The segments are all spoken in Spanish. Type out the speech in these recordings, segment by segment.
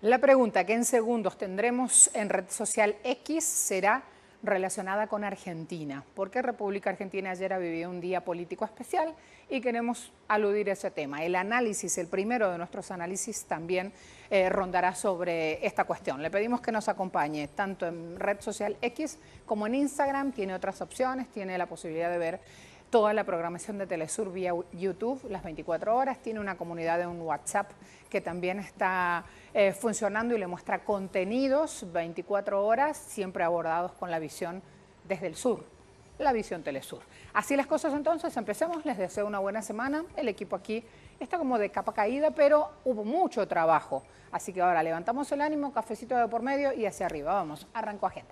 La pregunta que en segundos tendremos en red social X será relacionada con Argentina, porque República Argentina ayer ha vivido un día político especial y queremos aludir a ese tema. El análisis, el primero de nuestros análisis también rondará sobre esta cuestión. Le pedimos que nos acompañe tanto en red social X como en Instagram. Tiene otras opciones, tiene la posibilidad de ver toda la programación de Telesur vía YouTube las 24 horas. Tiene una comunidad de un WhatsApp que también está funcionando y le muestra contenidos 24 horas, siempre abordados con la visión desde el sur, la visión Telesur. Así las cosas entonces, empecemos. Les deseo una buena semana. El equipo aquí está como de capa caída, pero hubo mucho trabajo. Así que ahora levantamos el ánimo, cafecito de por medio y hacia arriba. Vamos, arrancó agenda.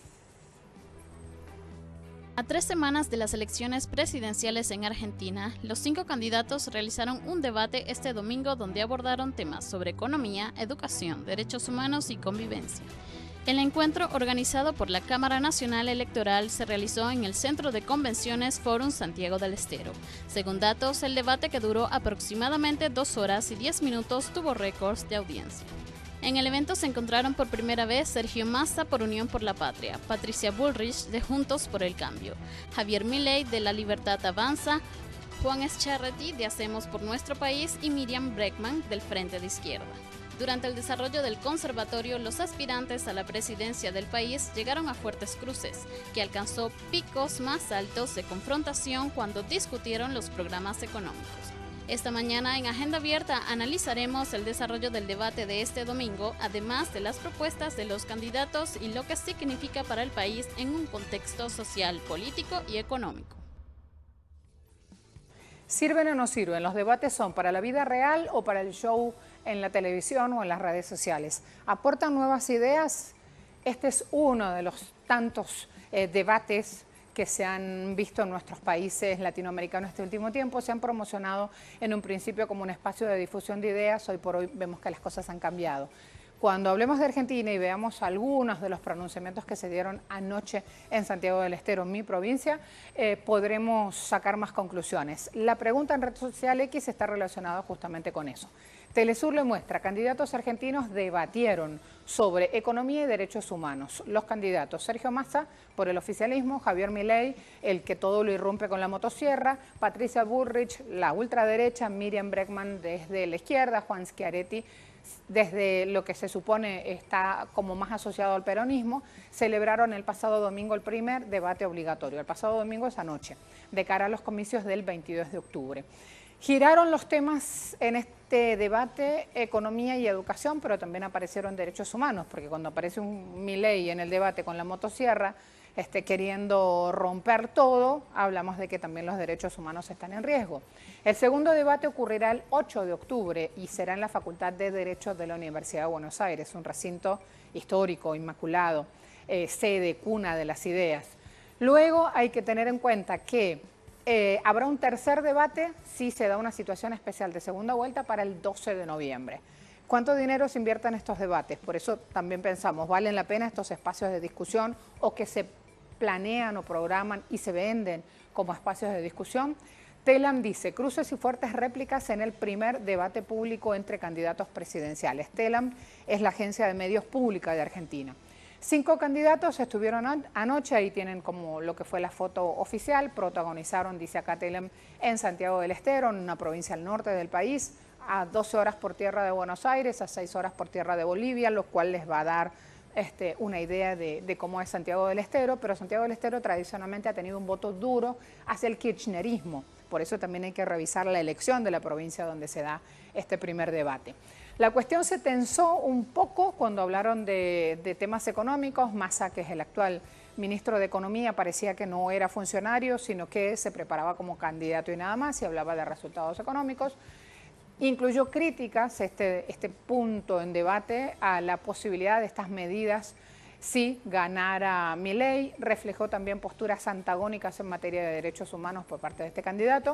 A 3 semanas de las elecciones presidenciales en Argentina, los 5 candidatos realizaron un debate este domingo donde abordaron temas sobre economía, educación, derechos humanos y convivencia. El encuentro, organizado por la Cámara Nacional Electoral, se realizó en el Centro de Convenciones Fórum Santiago del Estero. Según datos, el debate, que duró aproximadamente 2 horas y 10 minutos, tuvo récords de audiencia. En el evento se encontraron por primera vez Sergio Massa por Unión por la Patria, Patricia Bullrich de Juntos por el Cambio, Javier Milei de La Libertad Avanza, Juan Schiaretti de Hacemos por Nuestro País y Miriam Bregman del Frente de Izquierda. Durante el desarrollo del conversatorio, los aspirantes a la presidencia del país llegaron a fuertes cruces, que alcanzó picos más altos de confrontación cuando discutieron los programas económicos. Esta mañana en Agenda Abierta analizaremos el desarrollo del debate de este domingo, además de las propuestas de los candidatos y lo que significa para el país en un contexto social, político y económico. ¿Sirven o no sirven? ¿Los debates son para la vida real o para el show en la televisión o en las redes sociales? ¿Aportan nuevas ideas? Este es uno de los tantos debates que se han visto en nuestros países latinoamericanos este último tiempo. Se han promocionado en un principio como un espacio de difusión de ideas. Hoy por hoy vemos que las cosas han cambiado. Cuando hablemos de Argentina y veamos algunos de los pronunciamientos que se dieron anoche en Santiago del Estero, en mi provincia, podremos sacar más conclusiones. La pregunta en red social X está relacionada justamente con eso. Telesur le muestra, candidatos argentinos debatieron sobre economía y derechos humanos. Los candidatos: Sergio Massa por el oficialismo, Javier Milei, el que todo lo irrumpe con la motosierra, Patricia Bullrich, la ultraderecha, Miriam Bregman desde la izquierda, Juan Schiaretti desde lo que se supone está como más asociado al peronismo. Celebraron el pasado domingo el primer debate obligatorio. El pasado domingo es anoche, de cara a los comicios del 22 de octubre. Giraron los temas en este debate, economía y educación, pero también aparecieron derechos humanos, porque cuando aparece un Milei en el debate con la motosierra, queriendo romper todo, hablamos de que también los derechos humanos están en riesgo. El segundo debate ocurrirá el 8 de octubre y será en la Facultad de Derecho de la Universidad de Buenos Aires, un recinto histórico, inmaculado, sede, cuna de las ideas. Luego hay que tener en cuenta que habrá un tercer debate si se da una situación especial de segunda vuelta para el 12 de noviembre. ¿Cuánto dinero se invierte en estos debates? Por eso también pensamos, ¿valen la pena estos espacios de discusión o que se planean o programan y se venden como espacios de discusión? Telam dice, cruces y fuertes réplicas en el primer debate público entre candidatos presidenciales. Telam es la agencia de medios pública de Argentina. 5 candidatos estuvieron anoche, ahí tienen como lo que fue la foto oficial, protagonizaron, dice acá Telam, en Santiago del Estero, en una provincia al norte del país, a 12 horas por tierra de Buenos Aires, a 6 horas por tierra de Bolivia, lo cual les va a dar una idea de cómo es Santiago del Estero, pero Santiago del Estero tradicionalmente ha tenido un voto duro hacia el kirchnerismo, por eso también hay que revisar la elección de la provincia donde se da este primer debate. La cuestión se tensó un poco cuando hablaron de temas económicos. Massa, que es el actual ministro de Economía, parecía que no era funcionario, sino que se preparaba como candidato y nada más, y hablaba de resultados económicos. Incluyó críticas, este punto en debate, a la posibilidad de estas medidas si ganara Milei. Reflejó también posturas antagónicas en materia de derechos humanos por parte de este candidato.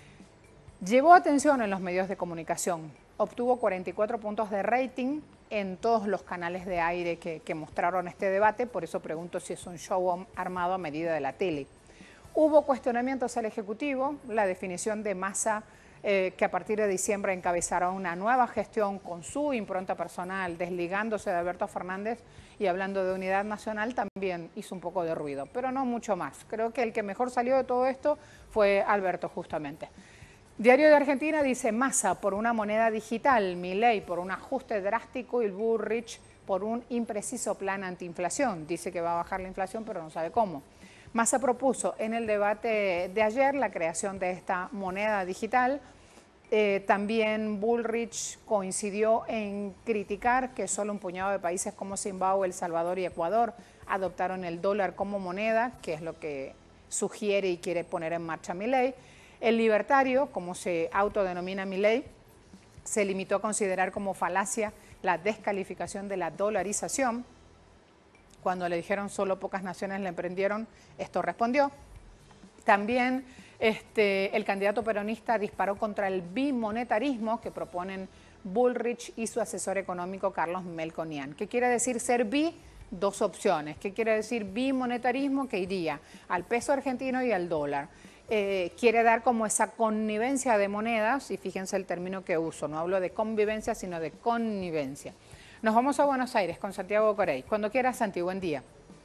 Llevó atención en los medios de comunicación. Obtuvo 44 puntos de rating en todos los canales de aire que mostraron este debate. Por eso pregunto si es un show armado a medida de la tele. Hubo cuestionamientos al Ejecutivo. La definición de Massa que a partir de diciembre encabezará una nueva gestión con su impronta personal, desligándose de Alberto Fernández y hablando de unidad nacional, también hizo un poco de ruido, pero no mucho más. Creo que el que mejor salió de todo esto fue Alberto, justamente. Diario de Argentina dice: Massa por una moneda digital, Milei por un ajuste drástico y Bullrich por un impreciso plan antiinflación. Dice que va a bajar la inflación, pero no sabe cómo. Massa propuso en el debate de ayer la creación de esta moneda digital. También Bullrich coincidió en criticar que solo un puñado de países como Zimbabue, El Salvador y Ecuador adoptaron el dólar como moneda, que es lo que sugiere y quiere poner en marcha Milei. El libertario, como se autodenomina Milei, se limitó a considerar como falacia la descalificación de la dolarización. Cuando le dijeron solo pocas naciones le emprendieron, esto respondió. También el candidato peronista disparó contra el bimonetarismo que proponen Bullrich y su asesor económico Carlos Melconian. ¿Qué quiere decir ser bi? Dos opciones. ¿Qué quiere decir bimonetarismo? Que iría al peso argentino y al dólar. Quiere dar como esa connivencia de monedas, y fíjense el término que uso, no hablo de convivencia, sino de connivencia. Nos vamos a Buenos Aires con Santiago Corey. Cuando quieras, Santi, buen día.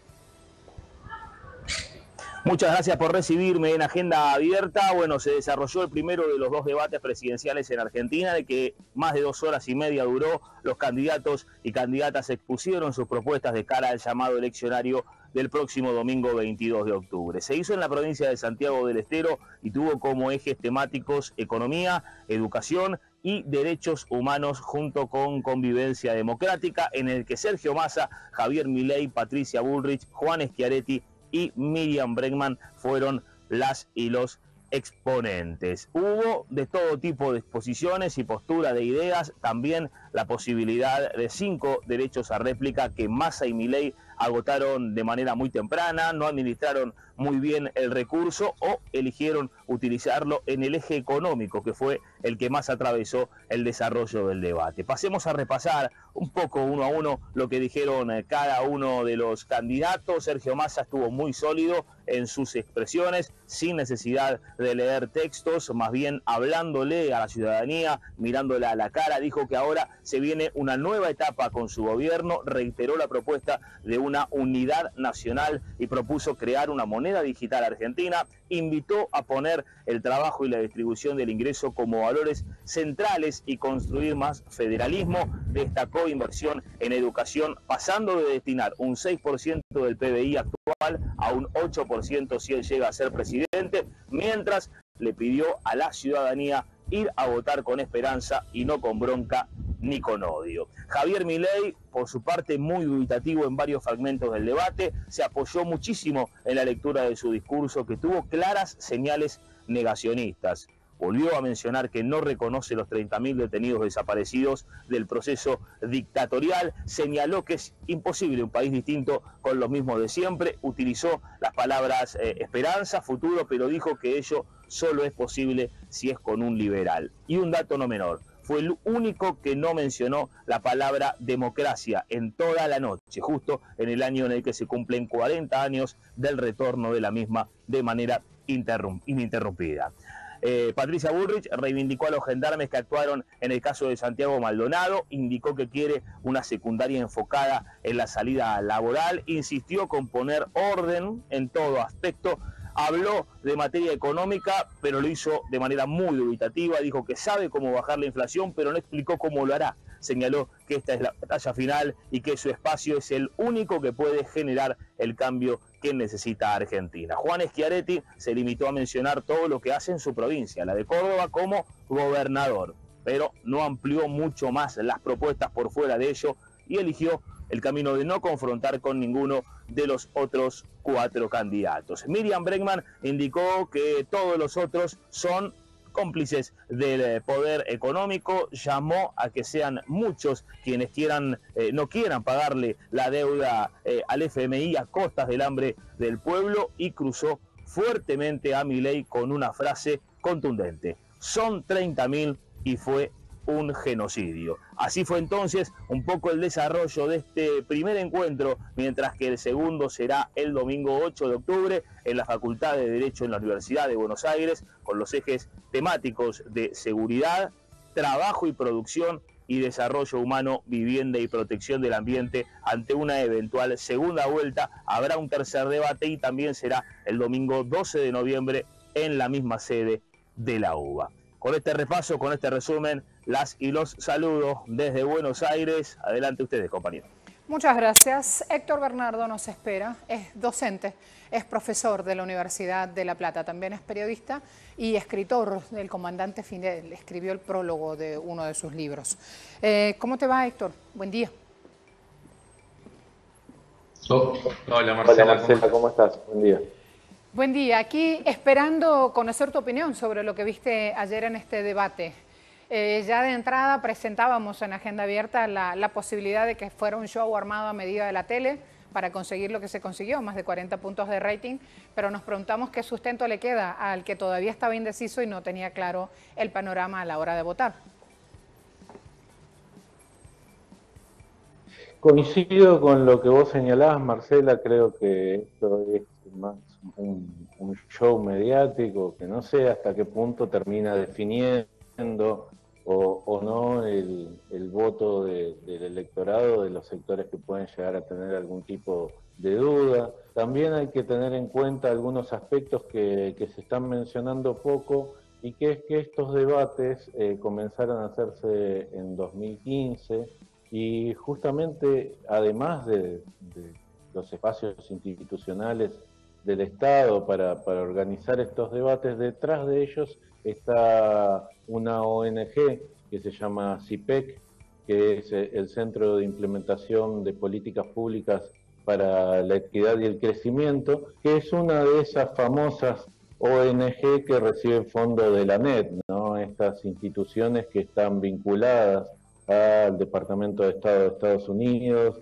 Muchas gracias por recibirme en Agenda Abierta. Bueno, se desarrolló el primero de los dos debates presidenciales en Argentina, de que más de 2 horas y media duró. Los candidatos y candidatas expusieron sus propuestas de cara al llamado eleccionario del próximo domingo 22 de octubre. Se hizo en la provincia de Santiago del Estero y tuvo como ejes temáticos economía, educación y derechos humanos junto con convivencia democrática, en el que Sergio Massa, Javier Milei, Patricia Bullrich, Juan Schiaretti y Miriam Bregman fueron las y los exponentes. Hubo de todo tipo de exposiciones y postura de ideas, también la posibilidad de 5 derechos a réplica que Massa y Milei agotaron de manera muy temprana, no administraron muy bien el recurso o eligieron utilizarlo en el eje económico, que fue el que más atravesó el desarrollo del debate. Pasemos a repasar un poco uno a uno lo que dijeron cada uno de los candidatos. Sergio Massa estuvo muy sólido en sus expresiones, sin necesidad de leer textos, más bien hablándole a la ciudadanía, mirándola a la cara. Dijo que ahora se viene una nueva etapa con su gobierno, reiteró la propuesta de una unidad nacional y propuso crear una moneda digital argentina. Invitó a poner el trabajo y la distribución del ingreso como valores centrales y construir más federalismo. Destacó inversión en educación, pasando de destinar un 6% del PBI actual a un 8% si él llega a ser presidente, mientras le pidió a la ciudadanía ir a votar con esperanza y no con bronca ni con odio. Javier Milei, por su parte, muy dubitativo en varios fragmentos del debate, se apoyó muchísimo en la lectura de su discurso, que tuvo claras señales negacionistas. Volvió a mencionar que no reconoce los 30.000 detenidos desaparecidos del proceso dictatorial. Señaló que es imposible un país distinto con los mismos de siempre. Utilizó las palabras esperanza, futuro, pero dijo que ello solo es posible si es con un liberal. Y un dato no menor: fue el único que no mencionó la palabra democracia en toda la noche, justo en el año en el que se cumplen 40 años del retorno de la misma de manera ininterrumpida. Patricia Bullrich reivindicó a los gendarmes que actuaron en el caso de Santiago Maldonado, indicó que quiere una secundaria enfocada en la salida laboral, insistió con poner orden en todo aspecto. Habló de materia económica, pero lo hizo de manera muy dubitativa. Dijo que sabe cómo bajar la inflación, pero no explicó cómo lo hará. Señaló que esta es la batalla final y que su espacio es el único que puede generar el cambio que necesita Argentina. Juan Schiaretti se limitó a mencionar todo lo que hace en su provincia, la de Córdoba, como gobernador, pero no amplió mucho más las propuestas por fuera de ello y eligió el camino de no confrontar con ninguno de los otros 4 candidatos. Miriam Bregman indicó que todos los otros son cómplices del poder económico, llamó a que sean muchos quienes no quieran pagarle la deuda al FMI a costas del hambre del pueblo, y cruzó fuertemente a Milei con una frase contundente: son 30.000 y fue un genocidio. Así fue entonces un poco el desarrollo de este primer encuentro, mientras que el segundo será el domingo 8 de octubre en la Facultad de Derecho en la Universidad de Buenos Aires, con los ejes temáticos de seguridad, trabajo y producción y desarrollo humano, vivienda y protección del ambiente. Ante una eventual segunda vuelta habrá un tercer debate y también será el domingo 12 de noviembre en la misma sede de la UBA. Con este repaso, con este resumen, las y los saludo desde Buenos Aires. Adelante ustedes, compañeros. Muchas gracias. Héctor Bernardo nos espera, es docente, es profesor de la Universidad de La Plata, también es periodista y escritor del Comandante Fidel, escribió el prólogo de uno de sus libros. ¿Cómo te va, Héctor? Buen día. Hola Marcela, ¿cómo estás? Buen día. Buen día, aquí esperando conocer tu opinión sobre lo que viste ayer en este debate. Ya de entrada presentábamos en Agenda Abierta la posibilidad de que fuera un show armado a medida de la tele para conseguir lo que se consiguió, más de 40 puntos de rating, pero nos preguntamos qué sustento le queda al que todavía estaba indeciso y no tenía claro el panorama a la hora de votar. Coincido con lo que vos señalabas, Marcela, creo que esto es más un show mediático que no sé hasta qué punto termina definiendo o no el voto del electorado, de los sectores que pueden llegar a tener algún tipo de duda. También hay que tener en cuenta algunos aspectos que se están mencionando poco, y que es que estos debates comenzaron a hacerse en 2015, y justamente además de los espacios institucionales del Estado para organizar estos debates, detrás de ellos está una ONG que se llama CIPEC, que es el Centro de Implementación de Políticas Públicas para la Equidad y el Crecimiento, que es una de esas famosas ONG que reciben fondos de la ANED, ¿no? Estas instituciones que están vinculadas al Departamento de Estado de Estados Unidos,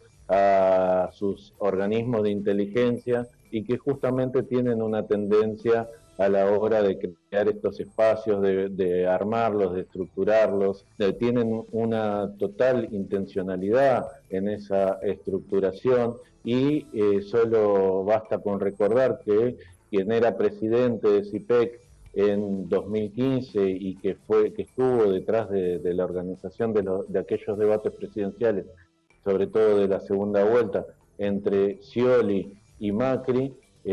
a sus organismos de inteligencia, y que justamente tienen una tendencia a la hora de crear estos espacios, de armarlos, de estructurarlos, tienen una total intencionalidad en esa estructuración, y solo basta con recordar que quien era presidente de CIPEC en 2015 y que estuvo detrás de la organización de aquellos debates presidenciales, sobre todo de la segunda vuelta, entre Scioli y Macri,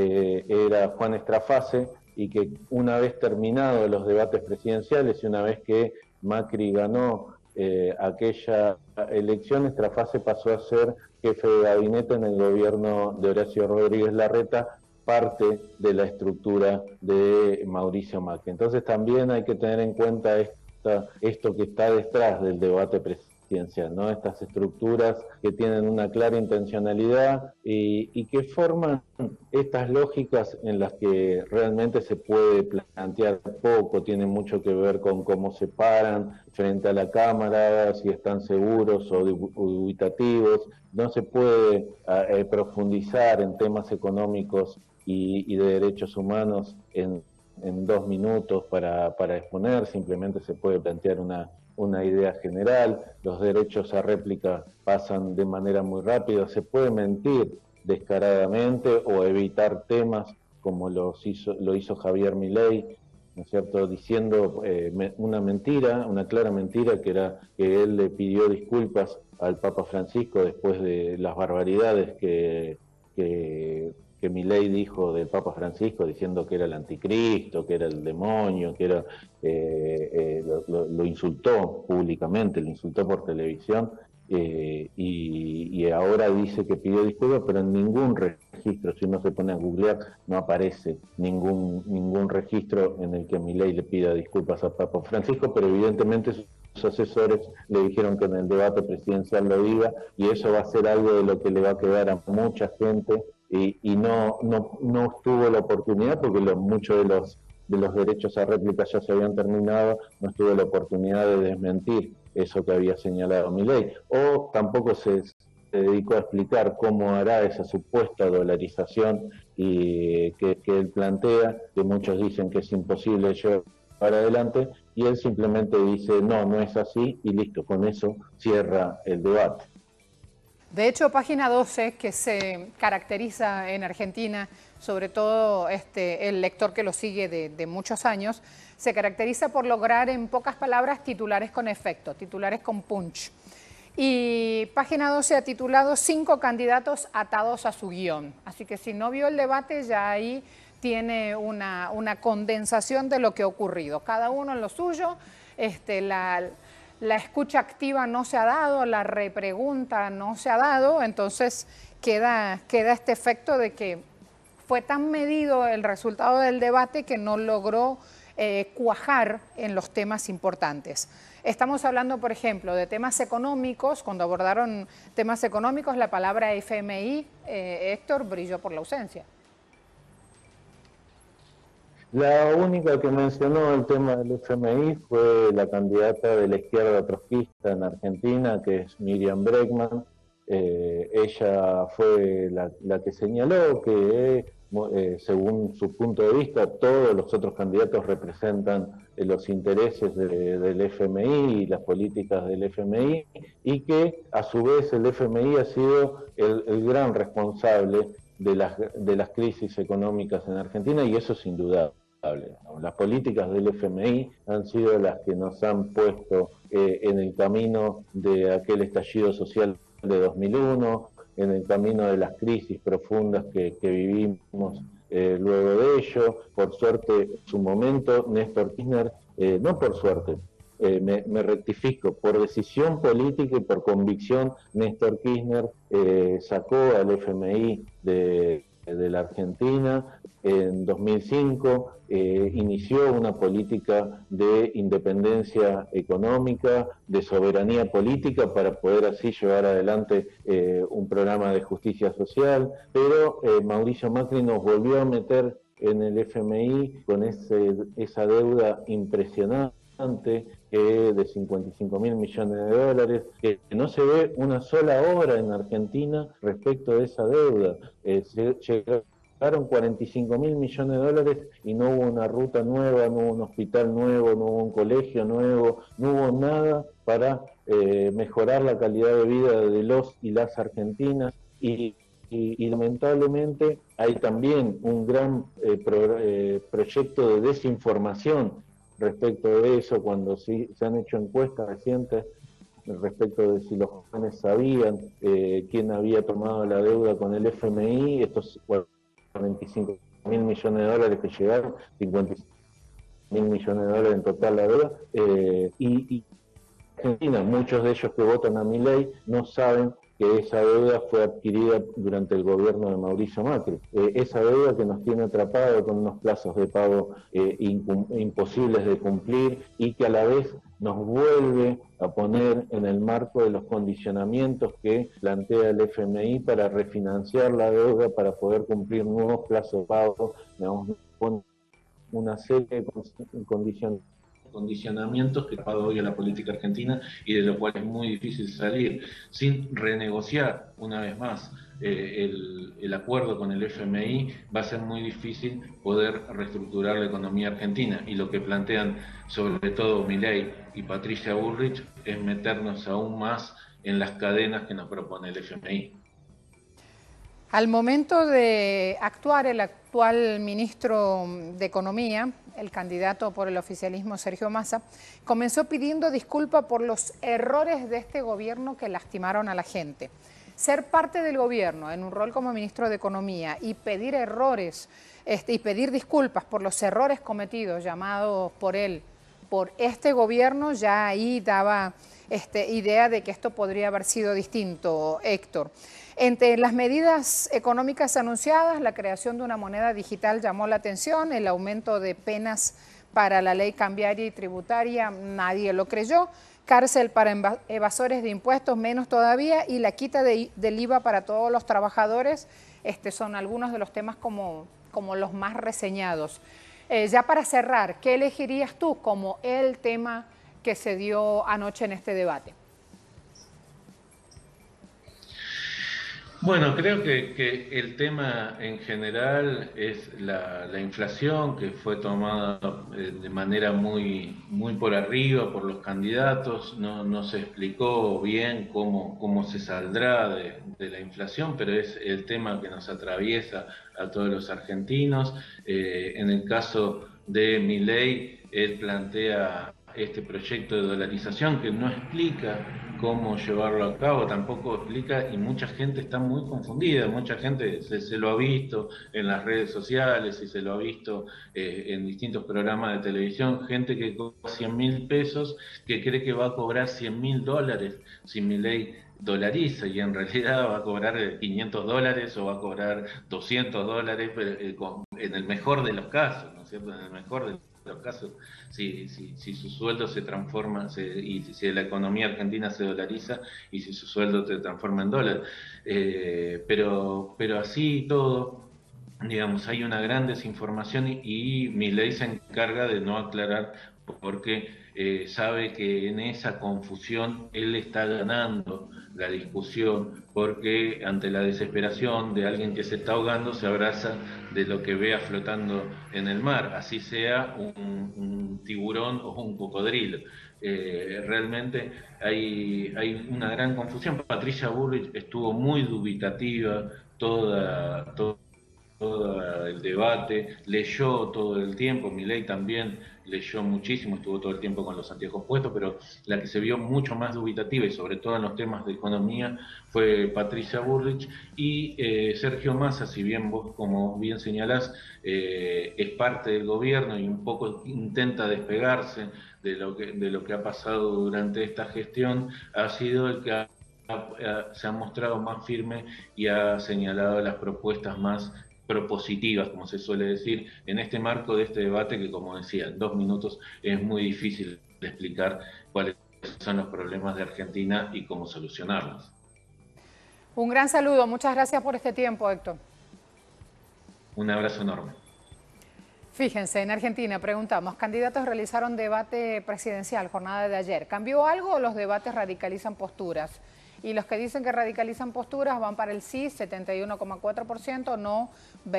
era Juan Estrafase, y que una vez terminados los debates presidenciales y una vez que Macri ganó aquella elección, Estrafase pasó a ser jefe de gabinete en el gobierno de Horacio Rodríguez Larreta, parte de la estructura de Mauricio Macri. Entonces también hay que tener en cuenta esto que está detrás del debate presidencial, ¿no? Estas estructuras que tienen una clara intencionalidad y que forman estas lógicas en las que realmente se puede plantear poco, tienen mucho que ver con cómo se paran frente a la cámara, si están seguros o dubitativos. No se puede profundizar en temas económicos y de derechos humanos en 2 minutos para exponer, simplemente se puede plantear una idea general. Los derechos a réplica pasan de manera muy rápida, se puede mentir descaradamente o evitar temas como lo hizo Javier Milei, ¿no es cierto?, diciendo una mentira, una clara mentira, que era que él le pidió disculpas al Papa Francisco después de las barbaridades que Milei dijo del Papa Francisco, diciendo que era el anticristo, que era el demonio, que era lo insultó públicamente, lo insultó por televisión, y ahora dice que pidió disculpas, pero en ningún registro, si uno se pone a googlear, no aparece ningún registro en el que Milei le pida disculpas al Papa Francisco, pero evidentemente sus asesores le dijeron que en el debate presidencial lo diga, y eso va a ser algo de lo que le va a quedar a mucha gente, y no tuvo la oportunidad, porque muchos de los derechos a réplica ya se habían terminado, no tuvo la oportunidad de desmentir eso que había señalado Milei, o tampoco se dedicó a explicar cómo hará esa supuesta dolarización y que él plantea, que muchos dicen que es imposible adelante, y él simplemente dice, no, no es así, y listo, con eso cierra el debate. De hecho, Página 12, que se caracteriza en Argentina, sobre todo el lector que lo sigue de muchos años, se caracteriza por lograr en pocas palabras titulares con efecto, titulares con punch. Y Página 12 ha titulado 5 candidatos atados a su guión. Así que si no vio el debate, ya ahí tiene una condensación de lo que ha ocurrido. Cada uno en lo suyo, la escucha activa no se ha dado, la repregunta no se ha dado, entonces queda este efecto de que fue tan medido el resultado del debate que no logró cuajar en los temas importantes. Estamos hablando, por ejemplo, de temas económicos. Cuando abordaron temas económicos, la palabra FMI, Héctor, brilló por la ausencia. La única que mencionó el tema del FMI fue la candidata de la izquierda trotskista en Argentina, que es Miriam Bregman. Ella fue la que señaló que, según su punto de vista, todos los otros candidatos representan los intereses del FMI y las políticas del FMI, y que a su vez el FMI ha sido el gran responsable de las crisis económicas en Argentina, y eso es indudable. Las políticas del FMI han sido las que nos han puesto en el camino de aquel estallido social de 2001, en el camino de las crisis profundas que vivimos luego de ello. Por suerte, en su momento, Néstor Kirchner, no por suerte, me rectifico, por decisión política y por convicción, Néstor Kirchner sacó al FMI de la Argentina. En 2005 inició una política de independencia económica, de soberanía política, para poder así llevar adelante un programa de justicia social, pero Mauricio Macri nos volvió a meter en el FMI con esa deuda impresionante de 55.000 millones de dólares, que no se ve una sola obra en Argentina respecto de esa deuda. Llegaron 45.000 millones de dólares y no hubo una ruta nueva, no hubo un hospital nuevo, no hubo un colegio nuevo, no hubo nada para mejorar la calidad de vida de los y las argentinas, y lamentablemente hay también un gran proyecto de desinformación respecto de eso. Cuando se han hecho encuestas recientes respecto de si los jóvenes sabían quién había tomado la deuda con el FMI, estos 45.000 millones de dólares que llegaron, 50.000 millones de dólares en total la deuda, y Argentina, muchos de ellos que votan a Milei no saben que esa deuda fue adquirida durante el gobierno de Mauricio Macri. Esa deuda que nos tiene atrapados con unos plazos de pago imposibles de cumplir, y que a la vez nos vuelve a poner en el marco de los condicionamientos que plantea el FMI para refinanciar la deuda, para poder cumplir nuevos plazos de pago. Con una serie de condicionamientos que ha dado hoy a la política argentina, y de lo cual es muy difícil salir sin renegociar una vez más el acuerdo con el FMI. Va a ser muy difícil poder reestructurar la economía argentina, y lo que plantean sobre todo Milei y Patricia Bullrich es meternos aún más en las cadenas que nos propone el FMI. Al momento de actuar, el actual ministro de Economía, el candidato por el oficialismo Sergio Massa, comenzó pidiendo disculpas por los errores de este gobierno que lastimaron a la gente. Ser parte del gobierno en un rol como ministro de Economía y pedir errores y pedir disculpas por los errores cometidos llamados por él, por este gobierno, ya ahí daba idea de que esto podría haber sido distinto, Héctor. Entre las medidas económicas anunciadas, la creación de una moneda digital llamó la atención, el aumento de penas para la ley cambiaria y tributaria, nadie lo creyó, cárcel para evasores de impuestos, menos todavía, y la quita del IVA para todos los trabajadores. Son algunos de los temas como los más reseñados. Ya para cerrar, ¿qué elegirías tú como el tema que se dio anoche en este debate? Bueno, creo que el tema en general es la inflación, que fue tomada de manera muy por arriba por los candidatos. No se explicó bien cómo se saldrá de la inflación, pero es el tema que nos atraviesa a todos los argentinos. En el caso de Milei, él plantea este proyecto de dolarización que no explica cómo llevarlo a cabo, tampoco explica, y mucha gente está muy confundida, mucha gente se lo ha visto en las redes sociales y se lo ha visto en distintos programas de televisión, gente que cobra 100.000 pesos, que cree que va a cobrar $100.000 si Milei dolariza, y en realidad va a cobrar $500 o va a cobrar $200, en el mejor de los casos, ¿no es cierto? En el mejor de los casos, si su sueldo se transforma, y si la economía argentina se dolariza y si su sueldo se transforma en dólar. Pero así todo, digamos, hay una gran desinformación y Milei se encarga de no aclarar porque sabe que en esa confusión él está ganando la discusión, porque ante la desesperación de alguien que se está ahogando se abraza de lo que vea flotando en el mar, así sea un tiburón o un cocodrilo. Realmente hay una gran confusión. Patricia Bullrich estuvo muy dubitativa todo el debate, leyó todo el tiempo, Milei también leyó muchísimo, estuvo todo el tiempo con los anteojos puestos, pero la que se vio mucho más dubitativa y sobre todo en los temas de economía fue Patricia Bullrich, y Sergio Massa, si bien vos, como bien señalás, es parte del gobierno y un poco intenta despegarse de lo que ha pasado durante esta gestión, ha sido el que se ha mostrado más firme y ha señalado las propuestas más propositivas, como se suele decir, en este marco de este debate que, como decía, en 2 minutos es muy difícil de explicar cuáles son los problemas de Argentina y cómo solucionarlos. Un gran saludo, muchas gracias por este tiempo, Héctor. Un abrazo enorme. Fíjense, en Argentina preguntamos, candidatos realizaron debate presidencial, jornada de ayer. ¿Cambió algo o los debates radicalizan posturas? Y los que dicen que radicalizan posturas van para el sí, 71,4%, no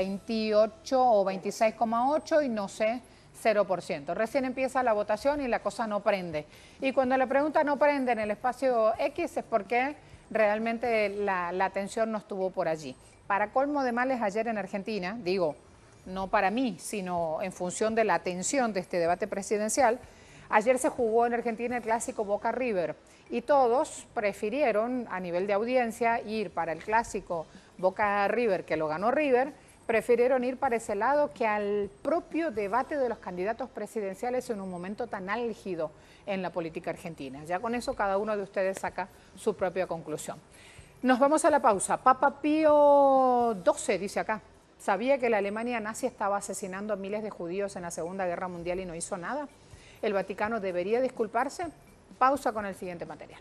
28 o 26,8% y no sé, 0%. Recién empieza la votación y la cosa no prende. Y cuando la pregunta no prende en el espacio X es porque realmente la atención no estuvo por allí. Para colmo de males, ayer en Argentina, digo, no para mí, sino en función de la atención de este debate presidencial, ayer se jugó en Argentina el clásico Boca River y todos prefirieron a nivel de audiencia ir para el clásico Boca River, que lo ganó River, prefirieron ir para ese lado que al propio debate de los candidatos presidenciales en un momento tan álgido en la política argentina. Ya con eso cada uno de ustedes saca su propia conclusión. Nos vamos a la pausa. Papa Pío XII dice acá, ¿sabía que la Alemania nazi estaba asesinando a miles de judíos en la Segunda Guerra Mundial y no hizo nada? ¿El Vaticano debería disculparse? Pausa con el siguiente material.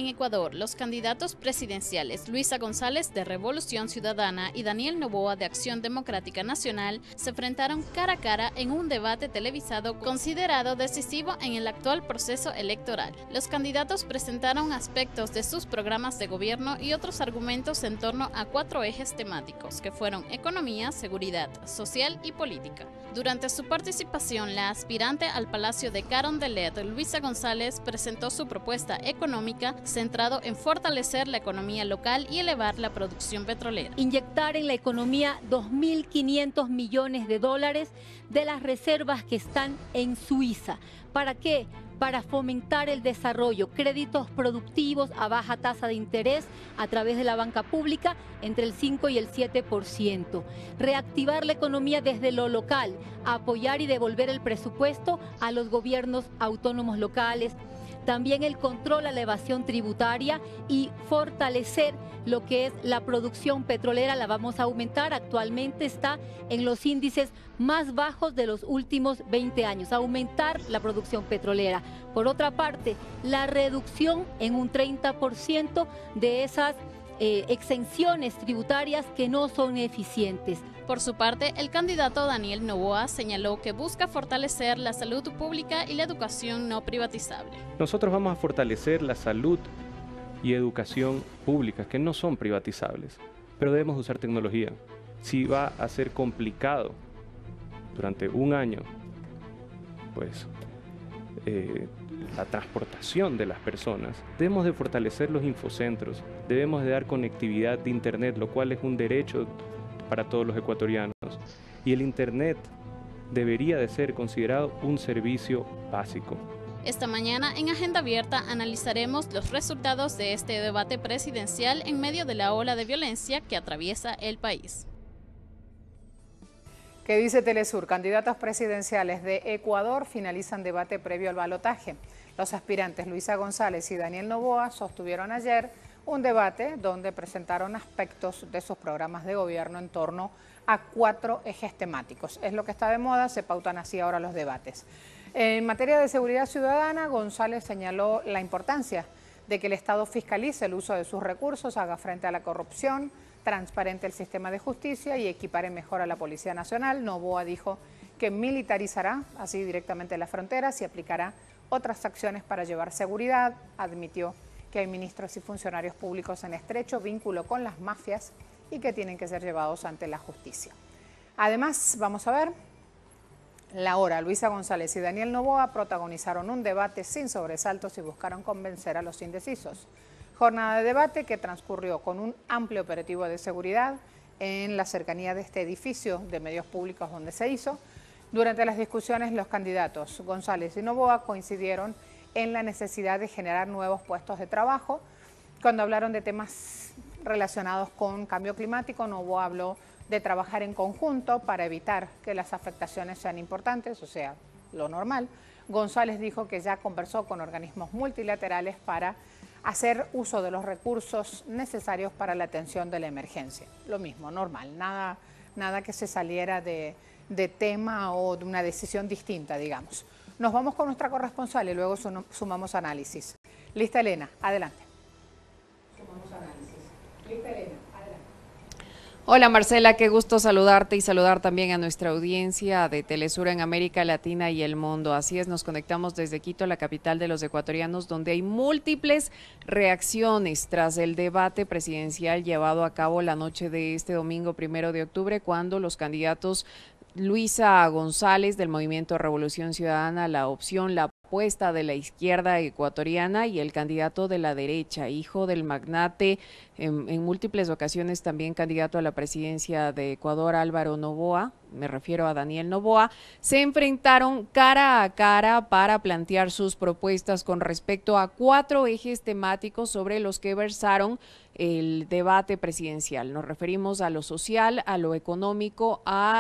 En Ecuador, los candidatos presidenciales Luisa González de Revolución Ciudadana y Daniel Noboa de Acción Democrática Nacional se enfrentaron cara a cara en un debate televisado considerado decisivo en el actual proceso electoral. Los candidatos presentaron aspectos de sus programas de gobierno y otros argumentos en torno a 4 ejes temáticos, que fueron economía, seguridad, social y política. Durante su participación, la aspirante al Palacio de Carondelet, Luisa González, presentó su propuesta económica centrado en fortalecer la economía local y elevar la producción petrolera. Inyectar en la economía 2.500 millones de dólares de las reservas que están en Suiza. ¿Para qué? Para fomentar el desarrollo, créditos productivos a baja tasa de interés a través de la banca pública entre el 5 y el 7%. Reactivar la economía desde lo local, apoyar y devolver el presupuesto a los gobiernos autónomos locales. También el control a la evasión tributaria y fortalecer lo que es la producción petrolera, la vamos a aumentar. Actualmente está en los índices más bajos de los últimos 20 años, aumentar la producción petrolera. Por otra parte, la reducción en un 30% de esas exenciones tributarias que no son eficientes. Por su parte, el candidato Daniel Noboa señaló que busca fortalecer la salud pública y la educación no privatizable. Nosotros vamos a fortalecer la salud y educación públicas que no son privatizables, pero debemos usar tecnología. Si va a ser complicado durante un año, pues la transportación de las personas, debemos de fortalecer los infocentros, debemos de dar conectividad de internet, lo cual es un derecho para todos los ecuatorianos, y el internet debería de ser considerado un servicio básico. Esta mañana en Agenda Abierta analizaremos los resultados de este debate presidencial en medio de la ola de violencia que atraviesa el país. ¿Qué dice Telesur? Candidatos presidenciales de Ecuador finalizan debate previo al balotaje. Los aspirantes Luisa González y Daniel Noboa sostuvieron ayer un debate donde presentaron aspectos de sus programas de gobierno en torno a 4 ejes temáticos. Es lo que está de moda, se pautan así ahora los debates. En materia de seguridad ciudadana, González señaló la importancia de que el Estado fiscalice el uso de sus recursos, haga frente a la corrupción, transparente el sistema de justicia y equipare mejor a la Policía Nacional. Noboa dijo que militarizará así directamente las fronteras y aplicará otras acciones para llevar seguridad. Admitió que hay ministros y funcionarios públicos en estrecho vínculo con las mafias y que tienen que ser llevados ante la justicia. Además, vamos a ver, la hora. Luisa González y Daniel Noboa protagonizaron un debate sin sobresaltos y buscaron convencer a los indecisos. Jornada de debate que transcurrió con un amplio operativo de seguridad en la cercanía de este edificio de medios públicos donde se hizo. Durante las discusiones, los candidatos González y Noboa coincidieron en la necesidad de generar nuevos puestos de trabajo. Cuando hablaron de temas relacionados con cambio climático, Noboa habló de trabajar en conjunto para evitar que las afectaciones sean importantes, o sea, lo normal. González dijo que ya conversó con organismos multilaterales para hacer uso de los recursos necesarios para la atención de la emergencia. Lo mismo, normal, nada que se saliera de tema o de una decisión distinta, digamos. Nos vamos con nuestra corresponsal y luego sumamos análisis. Lista Elena, adelante. Sumamos análisis. Lista Elena, adelante. Hola Marcela, qué gusto saludarte y saludar también a nuestra audiencia de Telesur en América Latina y el mundo. Así es, nos conectamos desde Quito, la capital de los ecuatorianos, donde hay múltiples reacciones tras el debate presidencial llevado a cabo la noche de este domingo 1 de octubre, cuando los candidatos Luisa González del Movimiento Revolución Ciudadana, la opción, la apuesta de la izquierda ecuatoriana, y el candidato de la derecha, hijo del magnate, en múltiples ocasiones también candidato a la presidencia de Ecuador, Álvaro Noboa, me refiero a Daniel Noboa, se enfrentaron cara a cara para plantear sus propuestas con respecto a 4 ejes temáticos sobre los que versaron el debate presidencial. Nos referimos a lo social, a lo económico,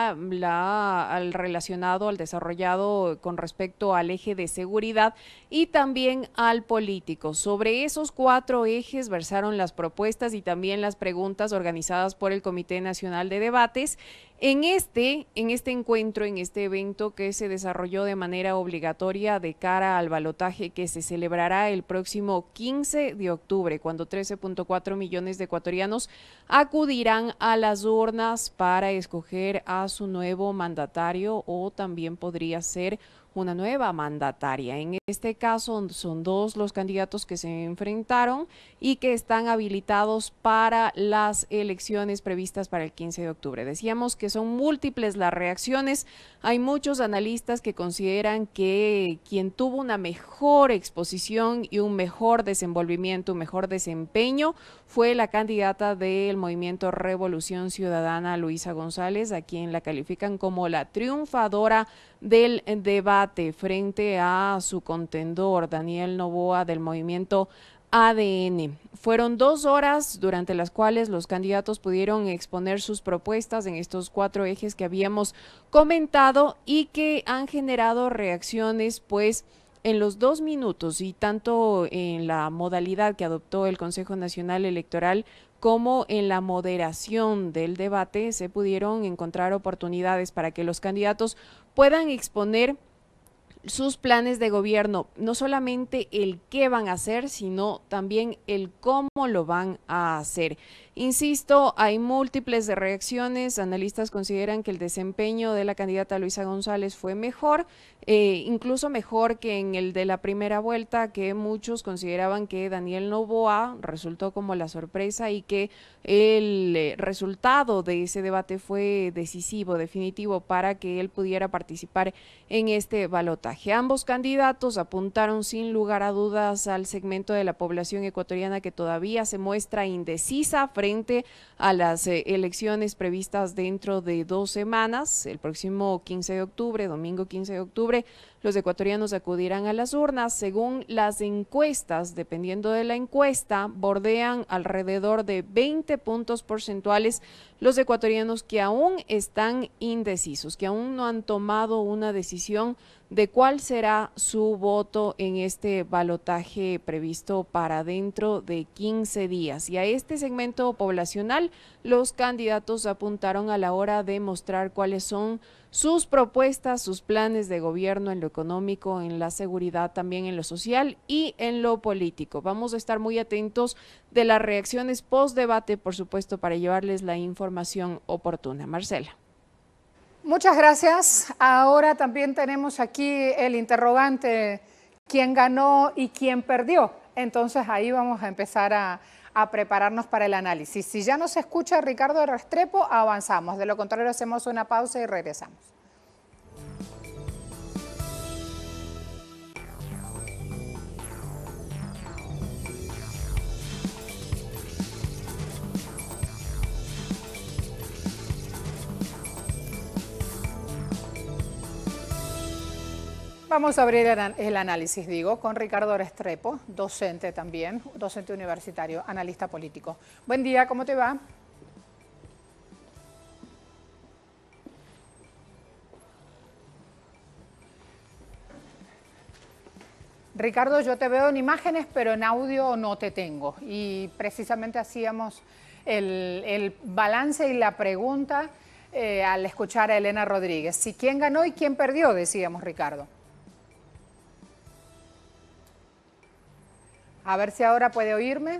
al relacionado, al desarrollado con respecto al eje de seguridad y también al político. Sobre esos 4 ejes versaron las propuestas y también las preguntas organizadas por el Comité Nacional de Debates. En este encuentro, en este evento que se desarrolló de manera obligatoria de cara al balotaje que se celebrará el próximo 15 de octubre, cuando 13.4 millones de ecuatorianos acudirán a las urnas para escoger a su nuevo mandatario o también podría ser una nueva mandataria. En este caso son 2 los candidatos que se enfrentaron y que están habilitados para las elecciones previstas para el 15 de octubre. Decíamos que son múltiples las reacciones. Hay muchos analistas que consideran que quien tuvo una mejor exposición y un mejor desenvolvimiento, un mejor desempeño fue la candidata del Movimiento Revolución Ciudadana, Luisa González, a quien la califican como la triunfadora del debate frente a su contendor, Daniel Noboa, del Movimiento ADN. Fueron 2 horas durante las cuales los candidatos pudieron exponer sus propuestas en estos 4 ejes que habíamos comentado y que han generado reacciones, pues, en los 2 minutos y tanto en la modalidad que adoptó el Consejo Nacional Electoral como en la moderación del debate se pudieron encontrar oportunidades para que los candidatos puedan exponer sus planes de gobierno, no solamente el qué van a hacer, sino también el cómo lo van a hacer. Insisto, hay múltiples reacciones. Analistas consideran que el desempeño de la candidata Luisa González fue mejor, incluso mejor que en el de la primera vuelta, que muchos consideraban que Daniel Noboa resultó como la sorpresa y que el resultado de ese debate fue decisivo, definitivo, para que él pudiera participar en este balotaje. Ambos candidatos apuntaron sin lugar a dudas al segmento de la población ecuatoriana que todavía se muestra indecisa frente a las elecciones previstas dentro de 2 semanas, el próximo 15 de octubre, domingo 15 de octubre, los ecuatorianos acudirán a las urnas. Según las encuestas, dependiendo de la encuesta, bordean alrededor de 20 puntos porcentuales los ecuatorianos que aún están indecisos, que aún no han tomado una decisión de cuál será su voto en este balotaje previsto para dentro de 15 días. Y a este segmento poblacional, los candidatos apuntaron a la hora de mostrar cuáles son sus propuestas, sus planes de gobierno en lo económico, en la seguridad, también en lo social y en lo político. Vamos a estar muy atentos de las reacciones post debate, por supuesto, para llevarles la información oportuna. Marcela. Muchas gracias. Ahora también tenemos aquí el interrogante, ¿quién ganó y quién perdió? Entonces ahí vamos a empezar a prepararnos para el análisis. Si ya nos escucha Ricardo Restrepo, avanzamos. De lo contrario, hacemos una pausa y regresamos. Vamos a abrir el análisis, con Ricardo Restrepo, docente también, docente universitario, analista político. Buen día, ¿cómo te va? Ricardo, yo te veo en imágenes, pero en audio no te tengo. Y precisamente hacíamos el balance y la pregunta al escuchar a Elena Rodríguez. Si quién ganó y quién perdió, decíamos, Ricardo. A ver si ahora puede oírme.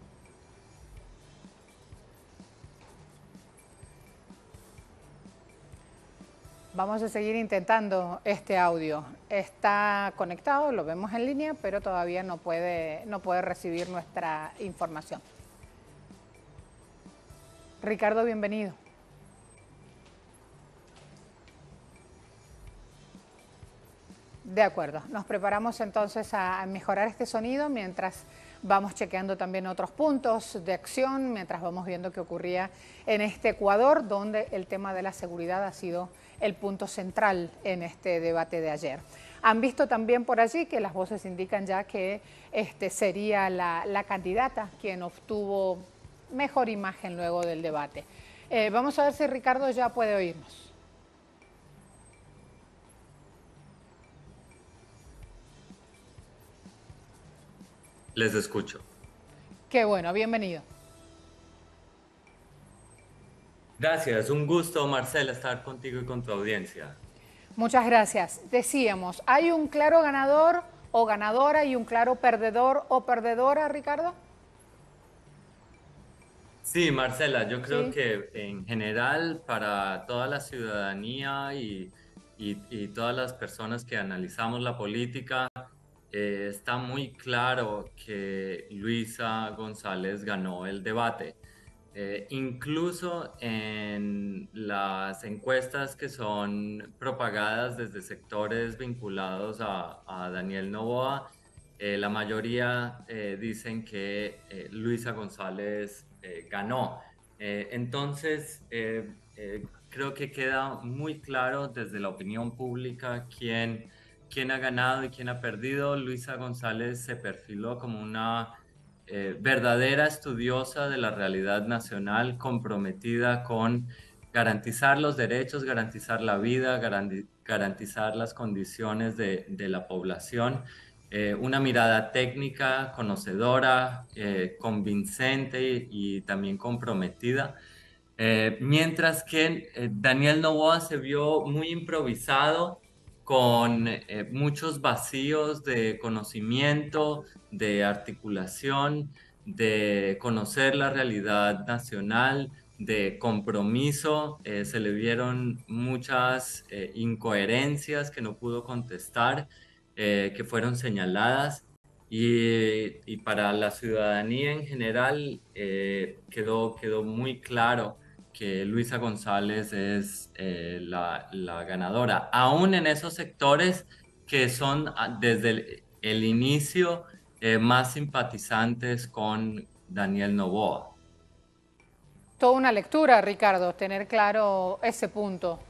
Vamos a seguir intentando este audio. Está conectado, lo vemos en línea, pero todavía no puede recibir nuestra información. Ricardo, bienvenido. De acuerdo, nos preparamos entonces a mejorar este sonido mientras vamos chequeando también otros puntos de acción, mientras vamos viendo qué ocurría en este Ecuador, donde el tema de la seguridad ha sido el punto central en este debate de ayer. Han visto también por allí que las voces indican ya que sería la candidata quien obtuvo mejor imagen luego del debate. Vamos a ver si Ricardo ya puede oírnos. Les escucho. Qué bueno, bienvenido. Gracias, un gusto, Marcela, estar contigo y con tu audiencia. Muchas gracias. Decíamos, ¿hay un claro ganador o ganadora y un claro perdedor o perdedora, Ricardo? Sí, Marcela, yo creo que en general para toda la ciudadanía y todas las personas que analizamos la política, está muy claro que Luisa González ganó el debate. Incluso en las encuestas que son propagadas desde sectores vinculados a Daniel Noboa, la mayoría dicen que Luisa González ganó. Entonces, creo que queda muy claro desde la opinión pública quién ha ganado y quién ha perdido. Luisa González se perfiló como una verdadera estudiosa de la realidad nacional, comprometida con garantizar los derechos, garantizar la vida, garantizar las condiciones de la población. Una mirada técnica, conocedora, convincente y también comprometida. Mientras que Daniel Noboa se vio muy improvisado, con muchos vacíos de conocimiento, de articulación, de conocer la realidad nacional, de compromiso. Se le vieron muchas incoherencias que no pudo contestar, que fueron señaladas. Y para la ciudadanía en general quedó muy claro que Luisa González es la ganadora, aún en esos sectores que son desde el inicio más simpatizantes con Daniel Noboa. Toda una lectura, Ricardo, tener claro ese punto.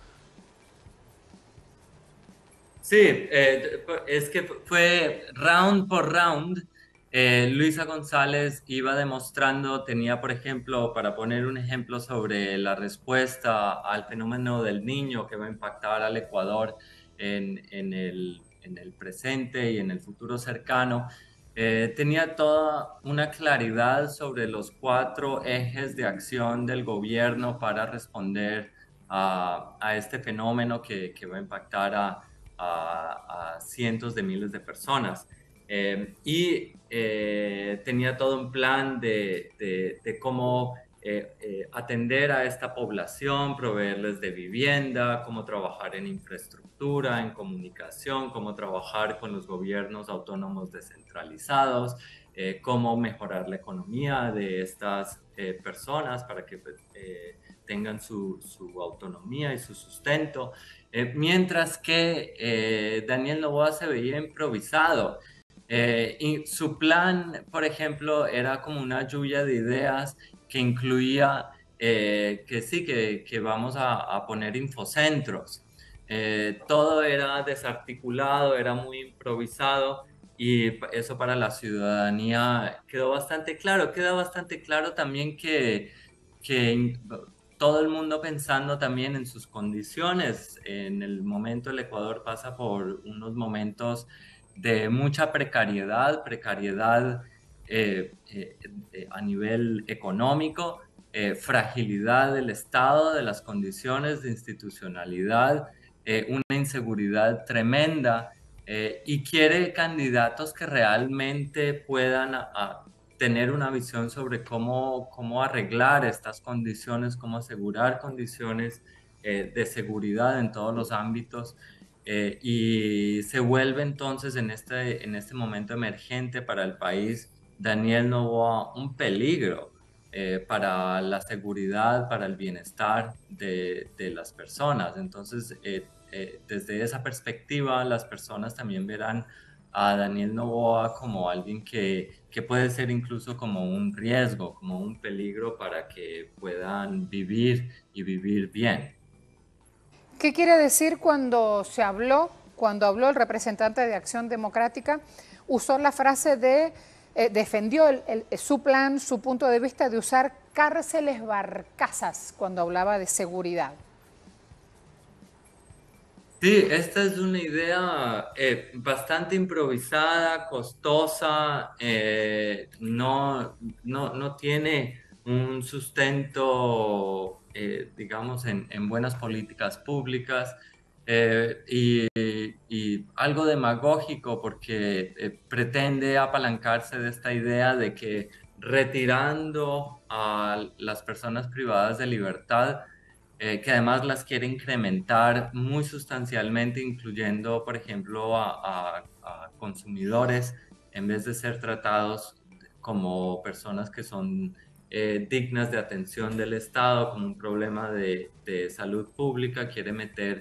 Sí, es que fue round por round. Luisa González iba demostrando, tenía, por ejemplo, para poner un ejemplo sobre la respuesta al fenómeno del niño que va a impactar al Ecuador en el presente y en el futuro cercano, tenía toda una claridad sobre los 4 ejes de acción del gobierno para responder a este fenómeno que va a impactar a cientos de miles de personas. Tenía todo un plan de cómo atender a esta población, proveerles de vivienda, cómo trabajar en infraestructura, en comunicación, cómo trabajar con los gobiernos autónomos descentralizados, cómo mejorar la economía de estas personas para que tengan su autonomía y su sustento. Mientras que Daniel Noboa se veía improvisado. Y su plan, por ejemplo, era como una lluvia de ideas que incluía que vamos a poner infocentros. Todo era desarticulado, era muy improvisado y eso para la ciudadanía quedó bastante claro. Queda bastante claro también que todo el mundo pensando también en sus condiciones. En el momento el Ecuador pasa por unos momentos de mucha precariedad a nivel económico, fragilidad del Estado, de las condiciones de institucionalidad, una inseguridad tremenda, y quiere candidatos que realmente puedan tener una visión sobre cómo arreglar estas condiciones, cómo asegurar condiciones de seguridad en todos los ámbitos. Y se vuelve entonces en este momento emergente para el país Daniel Noboa un peligro para la seguridad, para el bienestar de las personas. Entonces, desde esa perspectiva, las personas también verán a Daniel Noboa como alguien que puede ser incluso como un riesgo, como un peligro para que puedan vivir y vivir bien. ¿Qué quiere decir cuando habló el representante de Acción Democrática, usó la frase de, defendió su plan, su punto de vista de usar cárceles barcazas cuando hablaba de seguridad. Sí, esta es una idea bastante improvisada, costosa, no tiene un sustento, digamos, en buenas políticas públicas y algo demagógico porque pretende apalancarse de esta idea de que retirando a las personas privadas de libertad, que además las quiere incrementar muy sustancialmente, incluyendo, por ejemplo, a consumidores, en vez de ser tratados como personas que son dignas de atención del Estado, como un problema de salud pública, quiere meter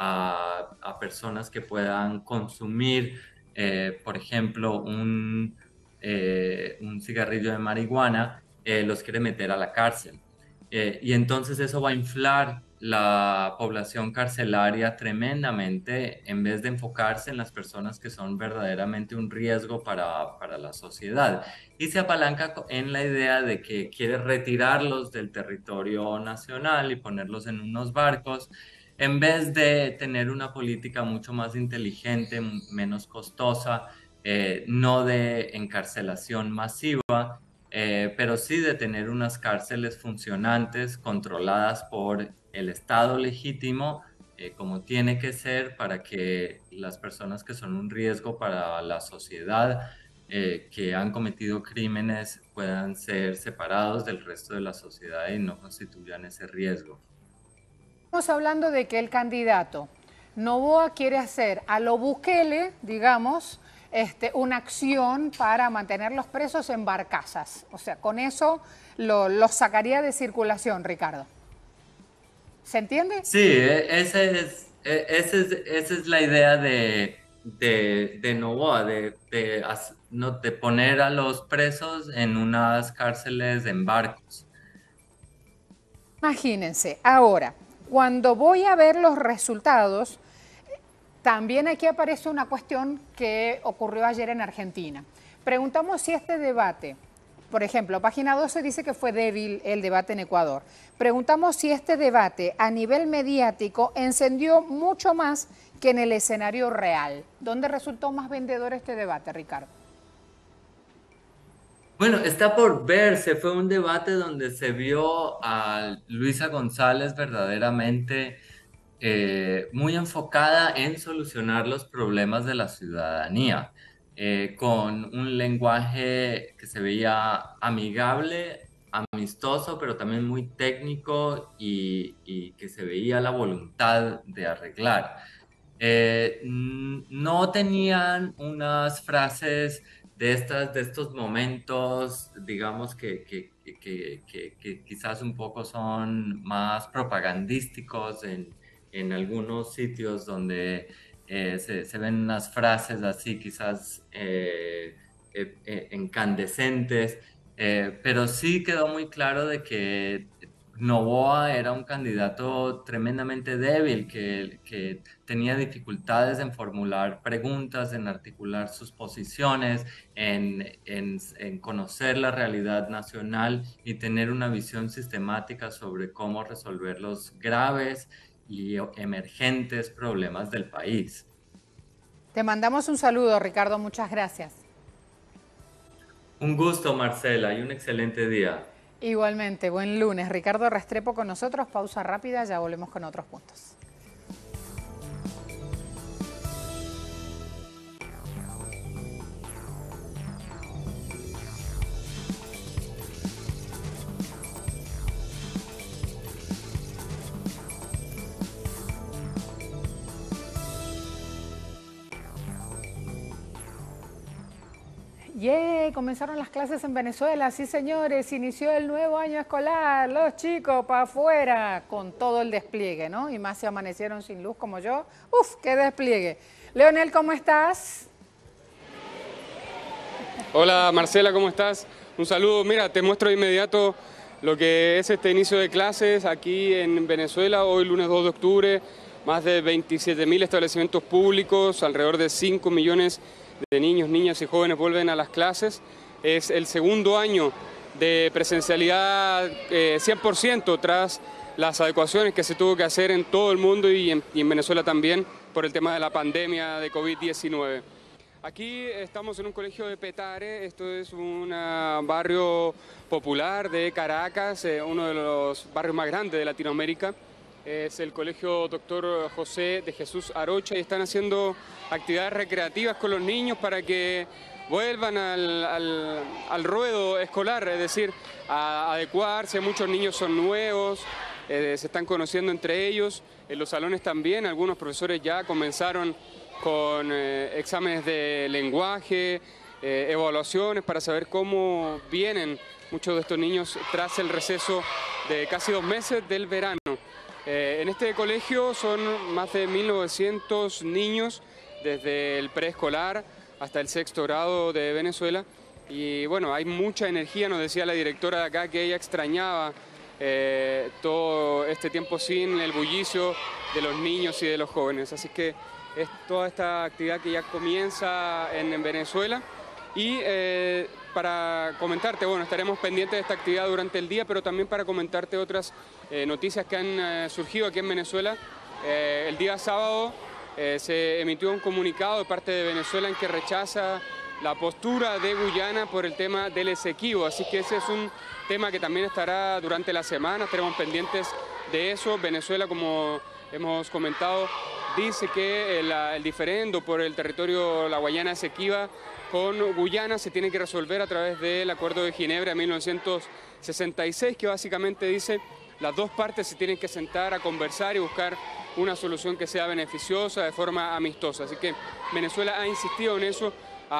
a personas que puedan consumir, por ejemplo, un cigarrillo de marihuana, los quiere meter a la cárcel. Y entonces eso va a inflar la población carcelaria tremendamente en vez de enfocarse en las personas que son verdaderamente un riesgo para la sociedad. Y se apalanca en la idea de que quiere retirarlos del territorio nacional y ponerlos en unos barcos, en vez de tener una política mucho más inteligente, menos costosa, no de encarcelación masiva, pero sí de tener unas cárceles funcionantes, controladas por el Estado legítimo, como tiene que ser, para que las personas que son un riesgo para la sociedad, que han cometido crímenes, puedan ser separados del resto de la sociedad y no constituyan ese riesgo. Estamos hablando de que el candidato Noboa quiere hacer a lo Bukele, digamos, una acción para mantener los presos en barcazas. O sea, con eso los sacaría de circulación, Ricardo. ¿Se entiende? Sí, esa es la idea de Noboa, de poner a los presos en unas cárceles en barcos. Imagínense, ahora, cuando voy a ver los resultados, también aquí aparece una cuestión que ocurrió ayer en Argentina. Preguntamos si este debate, por ejemplo, página 12 dice que fue débil el debate en Ecuador. Preguntamos si este debate a nivel mediático encendió mucho más que en el escenario real. ¿Dónde resultó más vendedor este debate, Ricardo? Bueno, está por verse. Fue un debate donde se vio a Luisa González verdaderamente muy enfocada en solucionar los problemas de la ciudadanía, con un lenguaje que se veía amigable, amistoso, pero también muy técnico y que se veía la voluntad de arreglar. No tenían unas frases de estos momentos, digamos, que quizás un poco son más propagandísticos en algunos sitios donde se ven unas frases así quizás incandescentes, pero sí quedó muy claro de que Noboa era un candidato tremendamente débil, que tenía dificultades en formular preguntas, en articular sus posiciones, en conocer la realidad nacional y tener una visión sistemática sobre cómo resolver los graves y emergentes problemas del país. Te mandamos un saludo, Ricardo, muchas gracias. Un gusto, Marcela, y un excelente día. Igualmente, buen lunes. Ricardo Restrepo con nosotros, pausa rápida, ya volvemos con otros puntos. Comenzaron las clases en Venezuela, sí señores, inició el nuevo año escolar, los chicos para afuera, con todo el despliegue, ¿no? Y más si amanecieron sin luz como yo, ¡uf, qué despliegue! Leonel, ¿cómo estás? Hola Marcela, ¿cómo estás? Un saludo, mira, te muestro de inmediato lo que es este inicio de clases aquí en Venezuela, hoy lunes 2 de octubre, más de 27.000 establecimientos públicos, alrededor de 5 millones de niños, niñas y jóvenes vuelven a las clases. Es el segundo año de presencialidad 100% tras las adecuaciones que se tuvo que hacer en todo el mundo y en Venezuela también por el tema de la pandemia de COVID-19. Aquí estamos en un colegio de Petare, esto es un barrio popular de Caracas, uno de los barrios más grandes de Latinoamérica. Es el colegio Dr. José de Jesús Arocha y están haciendo actividades recreativas con los niños para que vuelvan al ruedo escolar, es decir, a adecuarse. Muchos niños son nuevos, se están conociendo entre ellos. En los salones también, algunos profesores ya comenzaron con exámenes de lenguaje, evaluaciones para saber cómo vienen muchos de estos niños tras el receso de casi 2 meses del verano. En este colegio son más de 1.900 niños, desde el preescolar hasta el 6º grado de Venezuela. Y bueno, hay mucha energía, nos decía la directora de acá que ella extrañaba todo este tiempo sin el bullicio de los niños y de los jóvenes. Así que es toda esta actividad que ya comienza en Venezuela. Y para comentarte, bueno, estaremos pendientes de esta actividad durante el día, pero también para comentarte otras noticias que han surgido aquí en Venezuela. El día sábado se emitió un comunicado de parte de Venezuela en que rechaza la postura de Guyana por el tema del Esequibo, así que ese es un tema que también estará durante la semana, estaremos pendientes de eso. Venezuela, como hemos comentado, dice que el diferendo por el territorio, la Guayana Esequiba con Guyana, se tiene que resolver a través del Acuerdo de Ginebra de 1966, que básicamente dice las dos partes se tienen que sentar a conversar y buscar una solución que sea beneficiosa de forma amistosa. Así que Venezuela ha insistido en eso,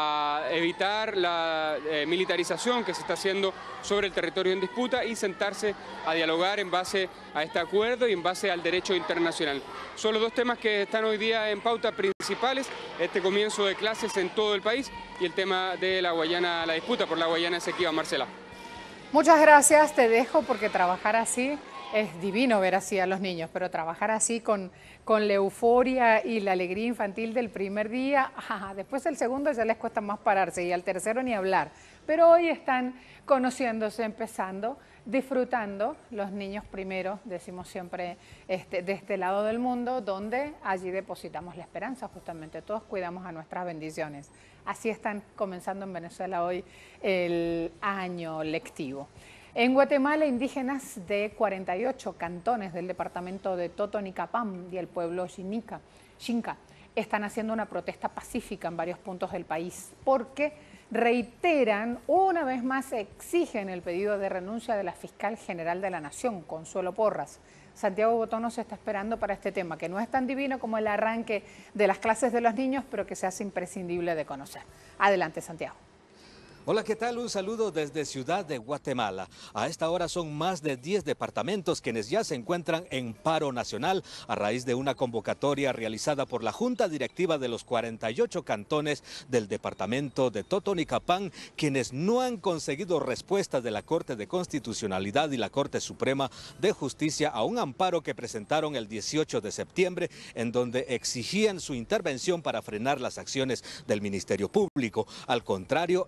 a evitar la militarización que se está haciendo sobre el territorio en disputa y sentarse a dialogar en base a este acuerdo y en base al derecho internacional. Son los dos temas que están hoy día en pauta principales, este comienzo de clases en todo el país y el tema de la Guayana, la disputa por la Guayana Esequiba. Marcela. Muchas gracias, te dejo porque trabajar así es divino, ver así a los niños, pero trabajar así con la euforia y la alegría infantil del primer día, después el segundo ya les cuesta más pararse y al tercero ni hablar. Pero hoy están conociéndose, empezando, disfrutando, los niños primero, decimos siempre, de este lado del mundo, donde allí depositamos la esperanza, justamente todos cuidamos a nuestras bendiciones. Así están comenzando en Venezuela hoy el año lectivo. En Guatemala, indígenas de 48 cantones del departamento de Totonicapán y el pueblo Xinca están haciendo una protesta pacífica en varios puntos del país porque reiteran, una vez más exigen el pedido de renuncia de la fiscal general de la Nación, Consuelo Porras. Santiago Botón nos está esperando para este tema, que no es tan divino como el arranque de las clases de los niños, pero que se hace imprescindible de conocer. Adelante, Santiago. Hola, ¿qué tal? Un saludo desde Ciudad de Guatemala. A esta hora son más de 10 departamentos quienes ya se encuentran en paro nacional a raíz de una convocatoria realizada por la Junta Directiva de los 48 cantones del departamento de Totonicapán, quienes no han conseguido respuesta de la Corte de Constitucionalidad y la Corte Suprema de Justicia a un amparo que presentaron el 18 de septiembre, en donde exigían su intervención para frenar las acciones del Ministerio Público. Al contrario,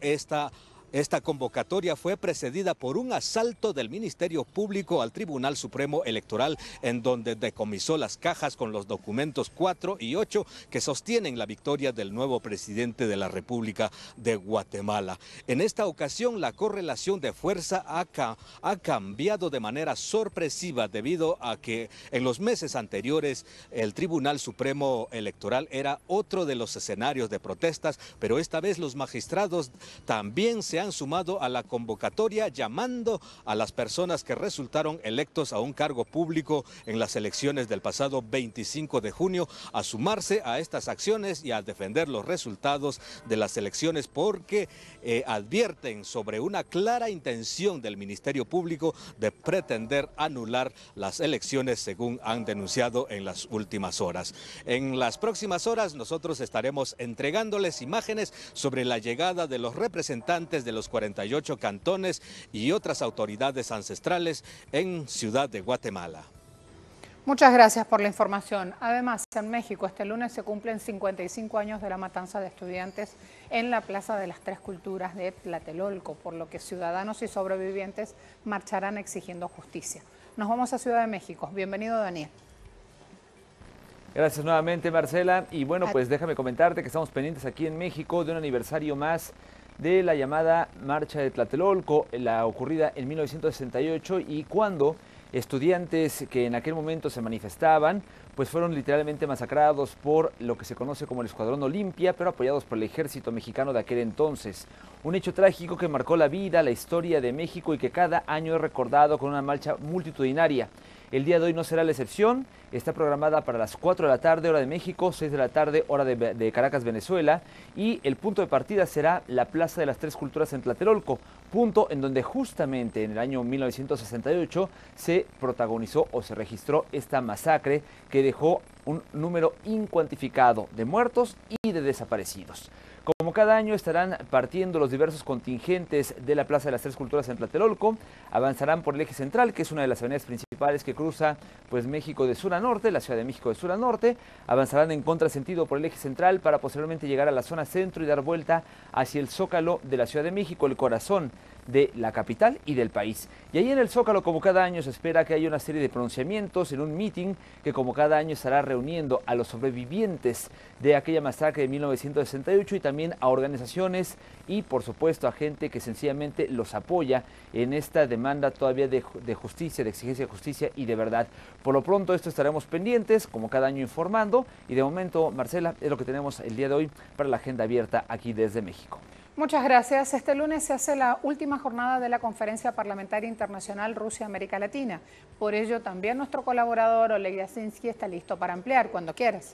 esta convocatoria fue precedida por un asalto del Ministerio Público al Tribunal Supremo Electoral, en donde decomisó las cajas con los documentos 4 y 8 que sostienen la victoria del nuevo presidente de la República de Guatemala. En esta ocasión, la correlación de fuerza ha cambiado de manera sorpresiva debido a que en los meses anteriores el Tribunal Supremo Electoral era otro de los escenarios de protestas, pero esta vez los magistrados también se han sumado a la convocatoria, llamando a las personas que resultaron electos a un cargo público en las elecciones del pasado 25 de junio a sumarse a estas acciones y a defender los resultados de las elecciones, porque advierten sobre una clara intención del Ministerio Público de pretender anular las elecciones, según han denunciado en las últimas horas. En las próximas horas nosotros estaremos entregándoles imágenes sobre la llegada de los representantes de los 48 cantones y otras autoridades ancestrales en Ciudad de Guatemala. Muchas gracias por la información. Además, en México este lunes se cumplen 55 años de la matanza de estudiantes en la Plaza de las Tres Culturas de Tlatelolco, por lo que ciudadanos y sobrevivientes marcharán exigiendo justicia. Nos vamos a Ciudad de México. Bienvenido, Daniel. Gracias nuevamente, Marcela. Y bueno, pues déjame comentarte que estamos pendientes aquí en México de un aniversario más de la llamada Marcha de Tlatelolco, la ocurrida en 1968, y cuando estudiantes que en aquel momento se manifestaban, pues fueron literalmente masacrados por lo que se conoce como el Escuadrón Olimpia, pero apoyados por el ejército mexicano de aquel entonces. Un hecho trágico que marcó la vida, la historia de México y que cada año es recordado con una marcha multitudinaria. El día de hoy no será la excepción, está programada para las 4 de la tarde, hora de México, 6 de la tarde, hora de Caracas, Venezuela, y el punto de partida será la Plaza de las Tres Culturas en Tlatelolco, punto en donde justamente en el año 1968 se protagonizó o se registró esta masacre que dejó un número incuantificado de muertos y de desaparecidos. Como cada año estarán partiendo los diversos contingentes de la Plaza de las Tres Culturas en Tlatelolco, avanzarán por el eje central, que es una de las avenidas principales que cruza pues México de sur a norte, la Ciudad de México de sur a norte, avanzarán en contrasentido por el eje central para posteriormente llegar a la zona centro y dar vuelta hacia el Zócalo de la Ciudad de México, el corazón de la capital y del país. Y ahí en el Zócalo, como cada año, se espera que haya una serie de pronunciamientos en un meeting que como cada año estará reuniendo a los sobrevivientes de aquella masacre de 1968 y también a organizaciones y por supuesto a gente que sencillamente los apoya en esta demanda todavía de justicia, de exigencia de justicia y de verdad. Por lo pronto esto estaremos pendientes, como cada año informando, y de momento, Marcela, es lo que tenemos el día de hoy para la agenda abierta aquí desde México. Muchas gracias. Este lunes se hace la última jornada de la Conferencia Parlamentaria Internacional Rusia-América Latina. Por ello, también nuestro colaborador Oleg Yasinski está listo para ampliar cuando quieras.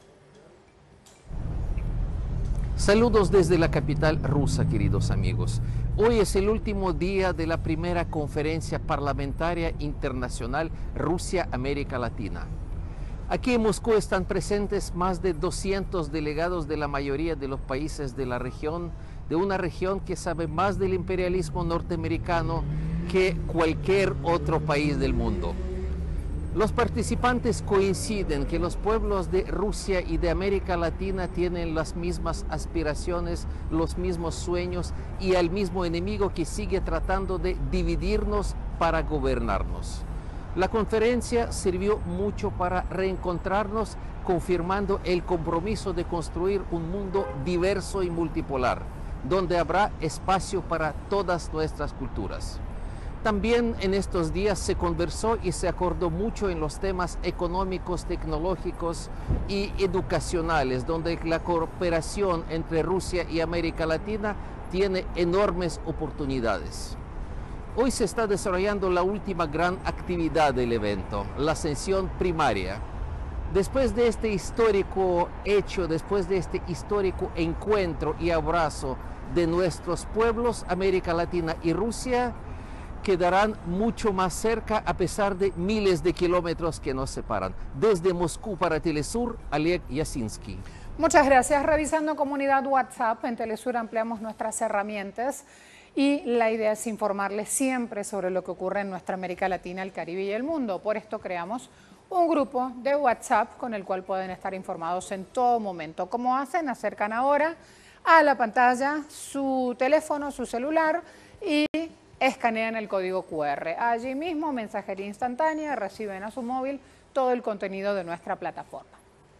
Saludos desde la capital rusa, queridos amigos. Hoy es el último día de la primera Conferencia Parlamentaria Internacional Rusia-América Latina. Aquí en Moscú están presentes más de 200 delegados de la mayoría de los países de la región, de una región que sabe más del imperialismo norteamericano que cualquier otro país del mundo. Los participantes coinciden que los pueblos de Rusia y de América Latina tienen las mismas aspiraciones, los mismos sueños y el mismo enemigo que sigue tratando de dividirnos para gobernarnos. La conferencia sirvió mucho para reencontrarnos, confirmando el compromiso de construir un mundo diverso y multipolar, donde habrá espacio para todas nuestras culturas. También en estos días se conversó y se acordó mucho en los temas económicos, tecnológicos y educacionales, donde la cooperación entre Rusia y América Latina tiene enormes oportunidades. Hoy se está desarrollando la última gran actividad del evento, la sesión primaria. Después de este histórico hecho, después de este histórico encuentro y abrazo de nuestros pueblos, América Latina y Rusia quedarán mucho más cerca a pesar de miles de kilómetros que nos separan. Desde Moscú para Telesur, Oleg Yasinski. Muchas gracias. Revisando comunidad WhatsApp, en Telesur ampliamos nuestras herramientas y la idea es informarles siempre sobre lo que ocurre en nuestra América Latina, el Caribe y el mundo. Por esto creamos un grupo de WhatsApp con el cual pueden estar informados en todo momento. ¿Cómo hacen? Acercan ahora a la pantalla su teléfono, su celular y escanean el código QR. Allí mismo, mensajería instantánea, reciben a su móvil todo el contenido de nuestra plataforma.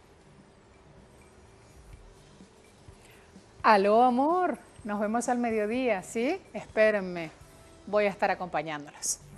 Aló, amor. Nos vemos al mediodía, ¿sí? Espérenme. Voy a estar acompañándolas.